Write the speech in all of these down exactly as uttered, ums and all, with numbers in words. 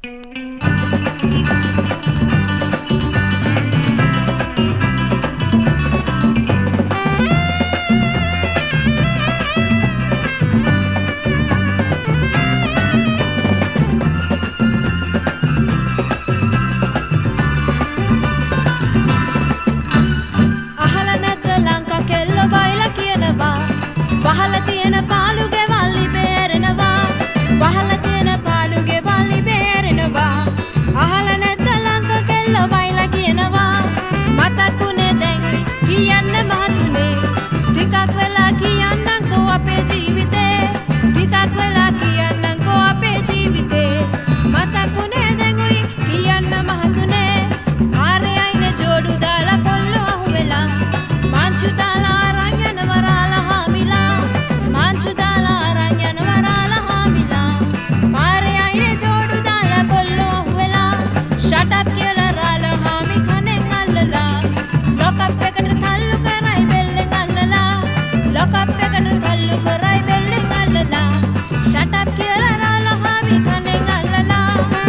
වහල තියෙන පාළු ගෙවල් ඉබේරෙනවා වහල තියෙන පාළු ගෙවල් ඉබේරෙනවා අහල නැද්ද ලංක කෙල්ල වයිලා කියනවා මතකුනේ දැන් කියන්න මහතුනේ ටිකක් වෙලා කියන්නම්කෝ අපේ ජීවිතේ ටිකක් වෙලා කියන්නම්කෝ අපේ ජීවිතේ මතකුනේ දැන් උයි කියන්න මහතුනේ ආරයයිනේ ජෝඩු දාලා කොල්ලෝ අහුවෙලා මාංචු දාලා අරන් යනවා රාලා හාමිලා මාංචු දාලා අරන් යනවා රාලා හාමිලා මාරේ අයිනේ ජෝඩු දාලා කොල්ලෝ අහුවෙලා shut up කියලා රාලා හාමි කනෙන් අල්ලලා lock up එකට තල්ලු කරයි බෙල්ලෙන් අල්ලලා lock up එකට තල්ලු කරයි බෙල්ලෙන් අල්ලලා shut up කියලා රාලා හාමි කනෙන් අල්ලලා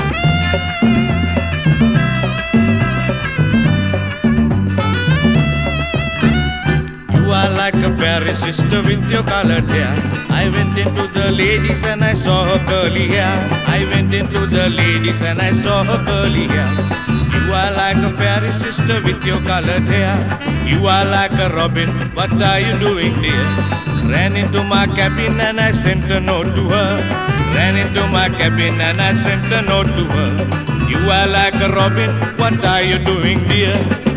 You are like a fairy sister with your colored hair. I went into the ladies and I saw her curly hair. I went into the ladies and I saw her curly hair. You are like a fairy sister with your colored hair. You are like a robin, what are you doing dear? Ran into my cabin and I sent a note to her. Ran into my cabin and I sent a note to her. You are like a robin, what are you doing dear?